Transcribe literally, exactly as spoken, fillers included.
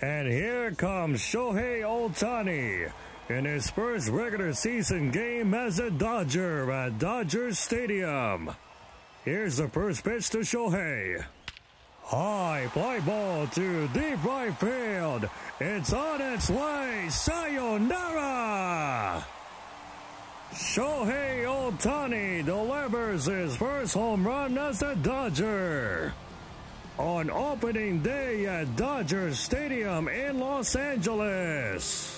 And here comes Shohei Ohtani in his first regular season game as a Dodger at Dodger Stadium. Here's the first pitch to Shohei. High fly ball to deep right field. It's on its way. Sayonara! Shohei Ohtani delivers his first home run as a Dodger on opening day at Dodger Stadium in Los Angeles.